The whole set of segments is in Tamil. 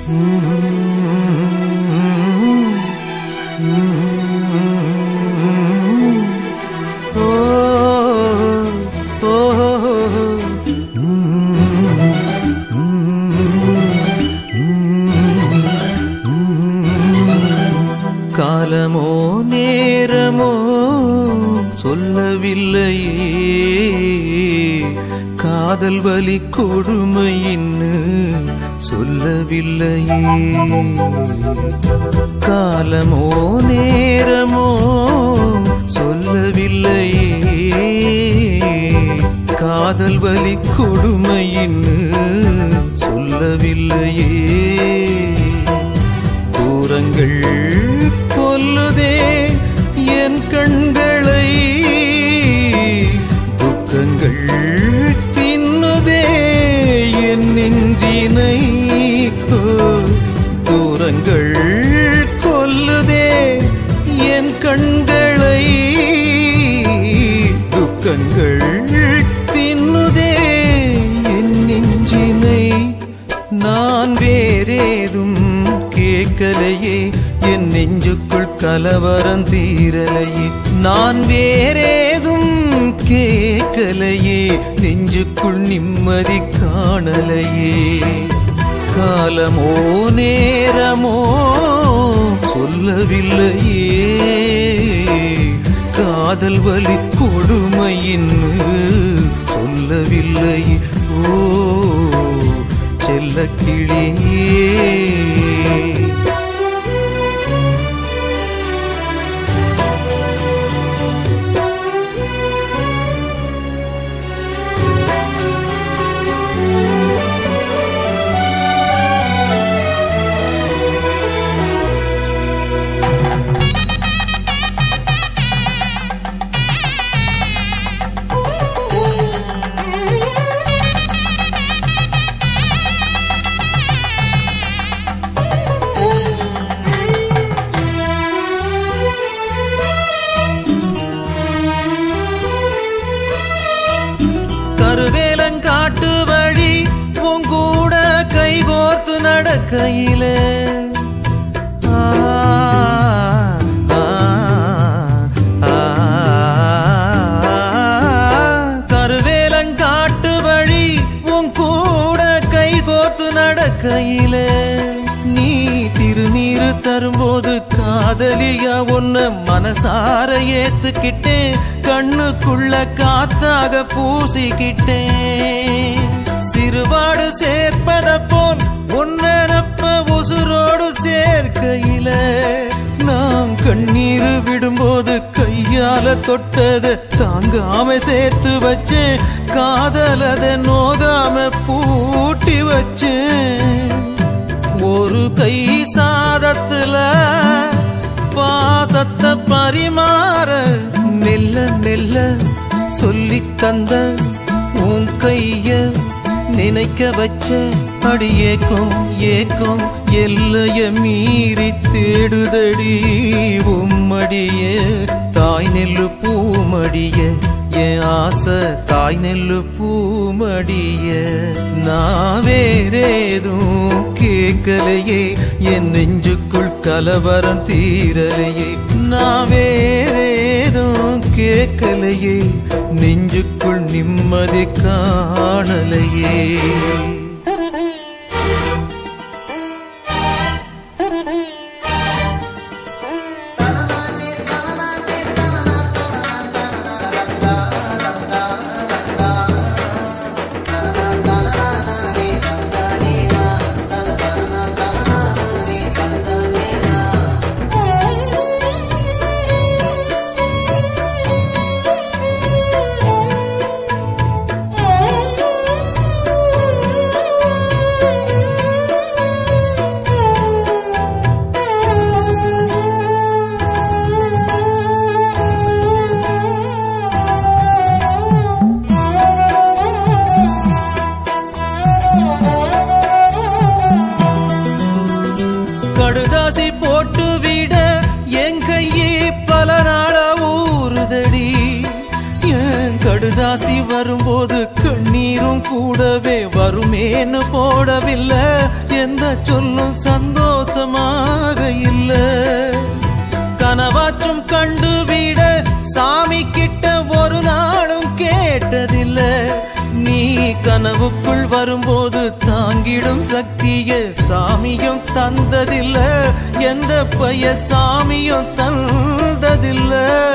காலமோ நேரமோ சொல்லவில்லையே காதல் வலி கொடுமையின்னு சொல்லவில்லையே. காலமோ நேரமோ சொல்லவில்லையே காதல் வலி கொடுமையின்னு சொல்லவில்லையே. தூரங்கள் கொல்லுதே என் கண்களை துக்கங்கள் தின்னுதே என் நெஞ்சினை. தூரங்கள் கொல்லுதே என் கண்களை துக்கங்கள் தின்னுதே என் நெஞ்சினை. நான் வேறேதும் கேட்கலையே என் நெஞ்சுக்குள் கலவரம் தீரலையே. நான் வேறேதும் கேட்கலையே நெஞ்சுக்குள் நிம்மதி காணலையே. காலமோ நேரமோ சொல்லவில்லையே காதல் வலி கொடுமையின்னு சொல்லவில்லையே. ஓ செல்லக்கிளியே கருவேலங்காட்டு வழி உங்கூட கைகோர்த்து நடக்கையிலே கருவேலங்காட்டு வழி உங்கூட கைகோர்த்து நடக்கையிலே நீ திருநீரு தரும்போது காதலியா உன்னை மனசார ஏத்துக்கிட்டேன். கண்ணுக்குள்ள காத்தாக பூசிக்கிட்டேன். சிறுபாடு சேர்ப்பத போல் உன்னப்ப உசுரோடு சேர்க்கையில நான் கண்ணீர் விடும்போது கையால தொட்டத தாங்காம சேர்த்து வச்சேன். காதலத நோகாம பூட்டி வச்சேன். ஒரு கை சாதத்துல பாசத்தை பரிமாற மெல்ல மெல்ல சொல்லித் தந்த உன் கைய நினைக்க வச்ச அடியேக்கும் ஏக்கும் எல்லைய மீறி தேடுதடி உம்மடிய தாய் நெல்லு பூமடிய என் ஆசை தாய் நெல்லு பூமடிய. நான் வேறேதும் கேட்கலையே என் நெஞ்சுக்குள் கலவரம் தீரலையே. நான் வேறேதும் கேட்கலையே நெஞ்சுக்குள் நிம்மதி காணலையே. கடுதாசி வரும்போது கண்ணீரும் கூடவே வருமேன்னு போடவில்லை. எந்த சொல்லும் சந்தோஷமாக இல்ல. கனவாச்சும் கண்டுவிட சாமி கிட்ட ஒரு நாளும் கேட்டதில்ல. நீ கனவுக்குள் வரும்போது தாங்கிடும் சக்திய சாமியும் தந்ததில்ல. எந்த பைய சாமியும் தந்ததில்ல.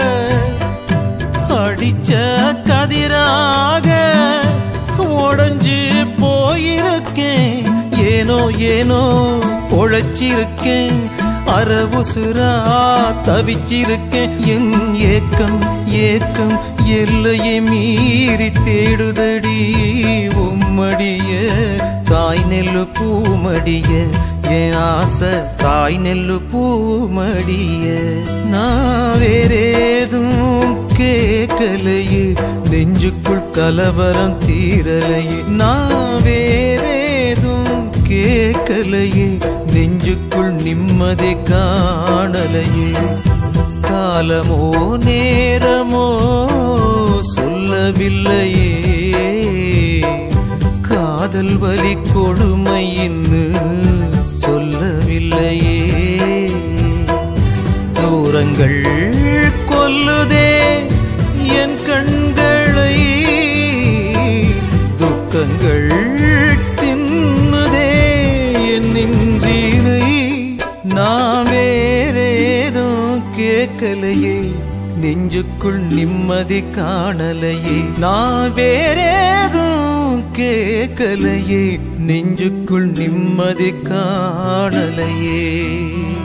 அடிச்ச கதிராக உடைஞ்சு போயிருக்கேன். ஏனோ ஏனோ பொழைச்சிருக்கேன். அரவுசுரா தவிச்சிருக்கேன். என் ஏக்கம் ஏக்கம் எல்லையை மீறி தேடுதடி உம்மடிய தாய் நெல்லு பூமடிய. என் ஆசை தாய் நெல்லு பூமடிய. நான் வேறேதும் கேட்கலையே, நெஞ்சுக்குள் கலவரம் தீரலையே. நான் வேறேதும் கேட்கலையே, நெஞ்சுக்குள் நிம்மதி காணலையே. காலமோ நேரமோ சொல்லவில்லையே, காதல் வலி கொடுமையின்னு சொல்லவில்லையே. தூரங்கள் கொல்லுதே என் கண்களை, துக்கங்கள் தின்னுதே என் நெஞ்சினை. நான் வேறேதும் கேட்கலையே, நெஞ்சுக்குள் நிம்மதி காணலையே. நான் வேறேதும் கேட்கலையே, நெஞ்சுக்குள் நிம்மதி காணலையே.